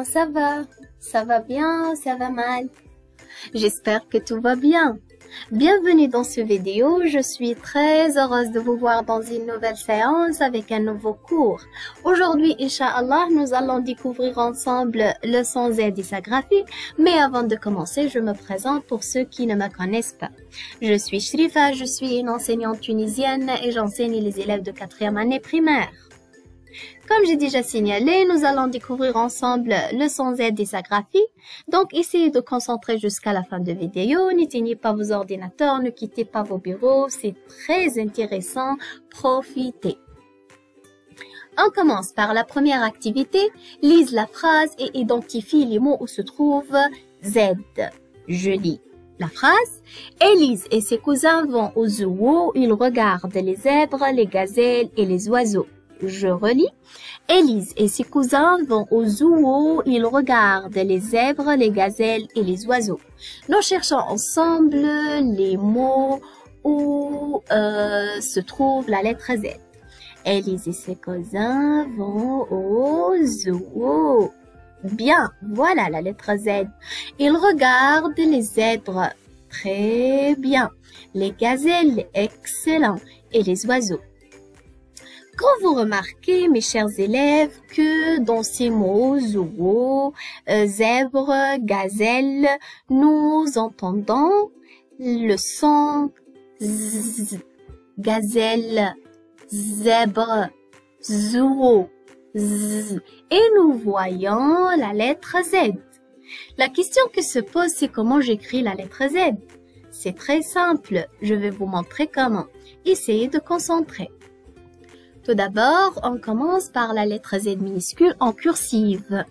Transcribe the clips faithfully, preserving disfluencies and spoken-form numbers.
Comment ça va? Ça va bien? Ça va mal? J'espère que tout va bien. Bienvenue dans cette vidéo. Je suis très heureuse de vous voir dans une nouvelle séance avec un nouveau cours. Aujourd'hui, Inch'Allah, nous allons découvrir ensemble le son Z et sa graphie. Mais avant de commencer, je me présente pour ceux qui ne me connaissent pas. Je suis Shrifa, je suis une enseignante tunisienne et j'enseigne les élèves de quatrième année primaire. Comme j'ai déjà signalé, nous allons découvrir ensemble le son Z et sa graphie. Donc, essayez de concentrer jusqu'à la fin de la vidéo. N'éteignez pas vos ordinateurs, ne quittez pas vos bureaux. C'est très intéressant. Profitez. On commence par la première activité. Lise la phrase et identifie les mots où se trouve Z. Je lis la phrase. Élise et ses cousins vont au zoo. Ils regardent les zèbres, les gazelles et les oiseaux. Je relis. Élise et ses cousins vont au zoo. Ils regardent les zèbres, les gazelles et les oiseaux. Nous cherchons ensemble les mots où euh, se trouve la lettre Z. Élise et ses cousins vont au zoo. Bien, voilà la lettre Z. Ils regardent les zèbres. Très bien. Les gazelles, excellent. Et les oiseaux. Quand vous remarquez, mes chers élèves, que dans ces mots zoo, euh, zèbre, gazelle, nous entendons le son z, gazelle, zèbre, zoo, z, et nous voyons la lettre Z. La question qui se pose, c'est comment j'écris la lettre Z. C'est très simple, je vais vous montrer comment. Essayez de concentrer. Tout d'abord, on commence par la lettre Z minuscule en cursive.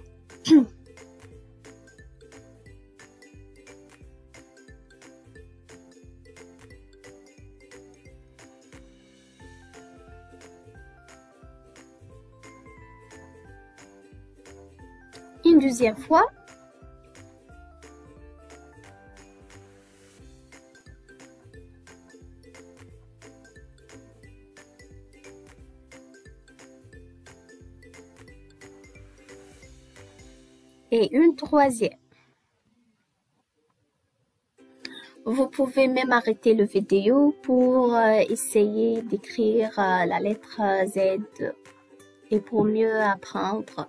Une deuxième fois. Et une troisième. Vous pouvez même arrêter la vidéo pour euh, essayer d'écrire euh, la lettre Z et pour mieux apprendre.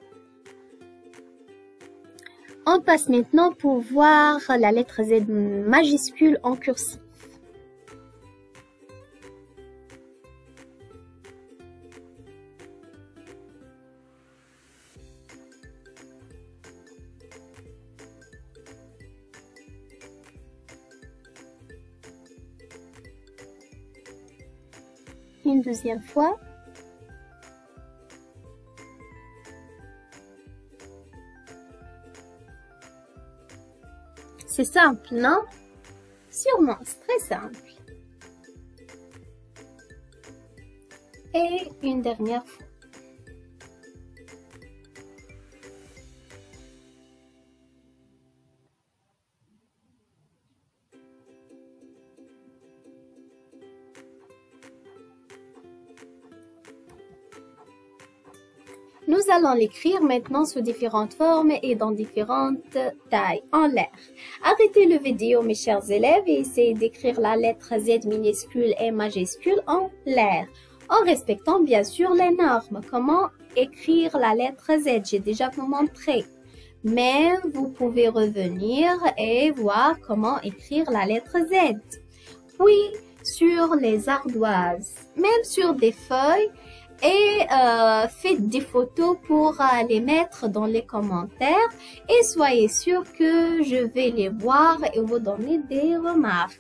On passe maintenant pour voir la lettre Z majuscule en cursive. Une deuxième fois. C'est simple, non? Sûrement, c'est très simple. Et une dernière fois. Nous allons l'écrire maintenant sous différentes formes et dans différentes tailles en l'air. Arrêtez la vidéo, mes chers élèves, et essayez d'écrire la lettre Z minuscule et majuscule en l'air, en respectant bien sûr les normes. Comment écrire la lettre Z? J'ai déjà vous montré. Mais vous pouvez revenir et voir comment écrire la lettre Z. Puis, sur les ardoises, même sur des feuilles, et euh, faites des photos pour euh, les mettre dans les commentaires et soyez sûr que je vais les voir et vous donner des remarques.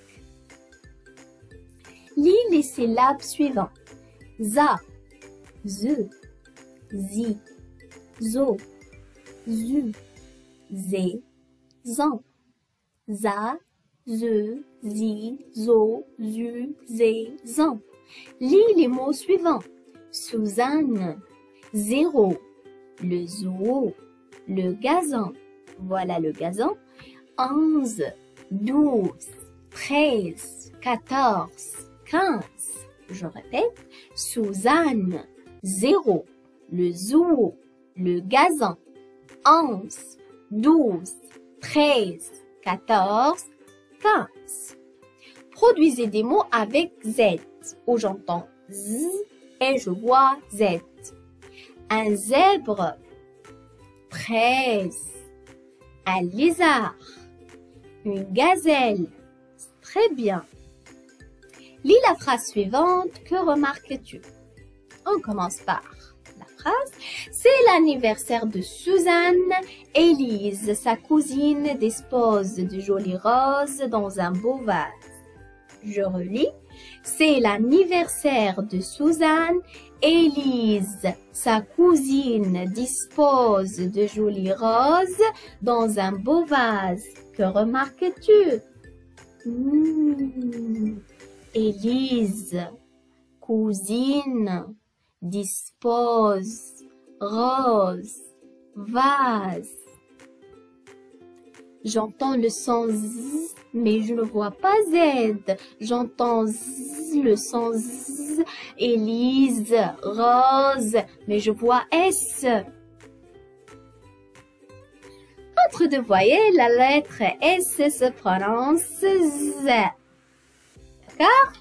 Lis les syllabes suivantes. Za, ze, zi, zo, zu, zé, zan. Za, ze, zi, zo, zu, zé, zan. Lis les mots suivants. Suzanne, zéro, le zoo, le gazon, voilà le gazon, onze, douze, treize, quatorze, quinze, je répète, Suzanne, zéro, le zoo, le gazon, onze, douze, treize, quatorze, quinze. Produisez des mots avec Z, où j'entends Z et je vois Z. Un zèbre, treize. Un lézard, une gazelle. Très bien. Lis la phrase suivante, que remarques-tu? On commence par la phrase. C'est l'anniversaire de Suzanne. Élise, sa cousine, dispose de jolies roses dans un beau vase. Je relis. C'est l'anniversaire de Suzanne. Élise, sa cousine, dispose de jolies roses dans un beau vase. Que remarques-tu? Mmh. Élise, cousine, dispose, rose, vase. J'entends le son Z, mais je ne vois pas Z. J'entends Z, le son Z, Élise, rose, mais je vois S. Entre deux voyelles, la lettre S se prononce Z. D'accord?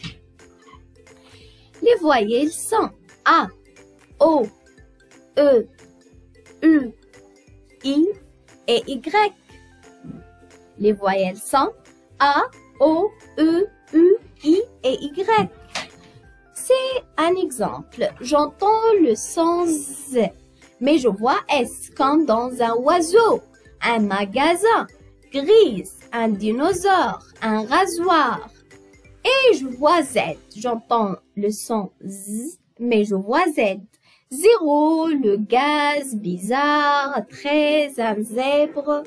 Les voyelles sont A, O, E, U, I et Y. Les voyelles sont A, O, E, U, I et Y. C'est un exemple. J'entends le son Z, mais je vois S comme dans un oiseau, un magasin, grise, un dinosaure, un rasoir. Et je vois Z. J'entends le son Z, mais je vois Z. Zéro, le gaz, bizarre, treize, un zèbre.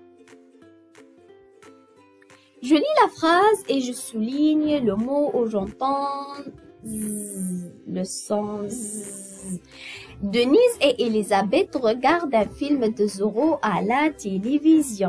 Je lis la phrase et je souligne le mot où j'entends Z, le son Z. Denise et Elisabeth regardent un film de Zorro à la télévision.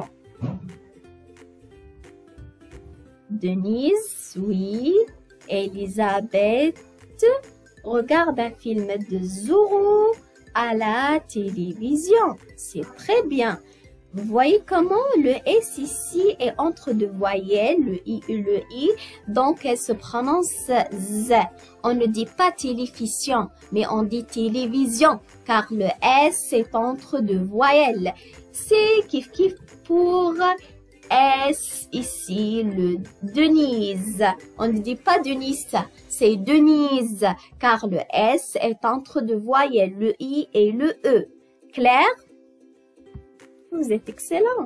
Denise, oui. Elisabeth regarde un film de Zorro à la télévision. C'est très bien. Vous voyez comment le S ici est entre deux voyelles, le I et le I, donc elle se prononce Z. On ne dit pas télévision, mais on dit télévision, car le S est entre deux voyelles. C'est kif kif pour S ici, le Denise. On ne dit pas Denise, c'est Denise, car le S est entre deux voyelles, le I et le E. Claire? Vous êtes excellent.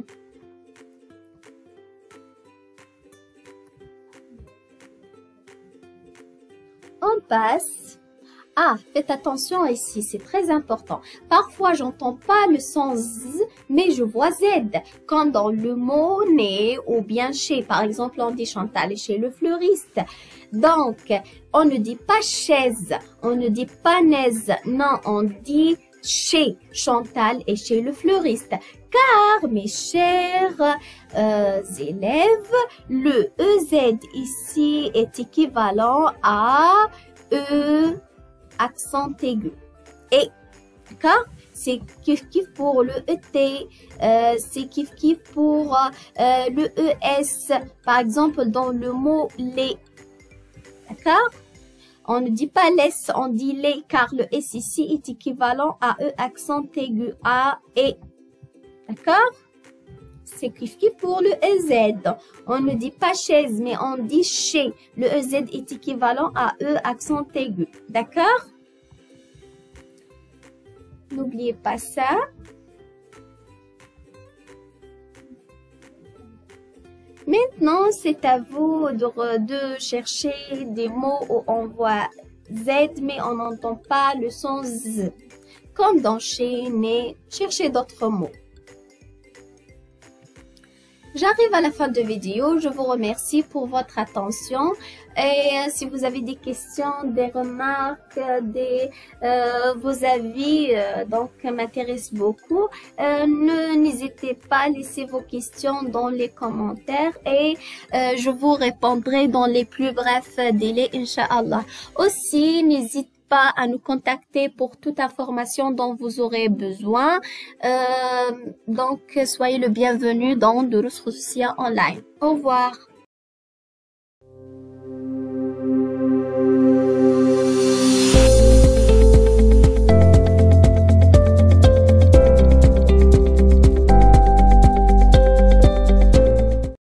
On passe. Ah, faites attention ici, c'est très important. Parfois, j'entends pas le son Z, mais je vois Z. Quand dans le mot né ou bien chez, par exemple, on dit Chantal est chez le fleuriste. Donc, on ne dit pas chaise, on ne dit pas naise. Non, on dit chez Chantal et chez le fleuriste. Car, mes chers euh, élèves, le E Z ici est équivalent à E accent aigu. Et, d'accord? C'est kif kif pour le E T, euh, c'est kif kif pour euh, le E S. Par exemple, dans le mot les. D'accord? On ne dit pas laisse, on dit les, car le S ici est équivalent à E accent aigu, A et. D'accord? C'est kif kif pour le E Z. On ne dit pas chaise, mais on dit chez. Le E Z est équivalent à E accent aigu. D'accord? N'oubliez pas ça. Maintenant, c'est à vous de, de chercher des mots où on voit Z, mais on n'entend pas le son Z. Comme dans chez, né, cherchez d'autres mots. J'arrive à la fin de la vidéo. Je vous remercie pour votre attention. Et euh, si vous avez des questions, des remarques, des, euh, vos avis, euh, donc m'intéressent beaucoup, euh, ne n'hésitez pas à laisser vos questions dans les commentaires et euh, je vous répondrai dans les plus brefs délais, Inch'Allah. Aussi, n'hésitez pas à nous contacter pour toute information dont vous aurez besoin. Euh, donc, soyez le bienvenu dans Durus Khususia Online. Au revoir.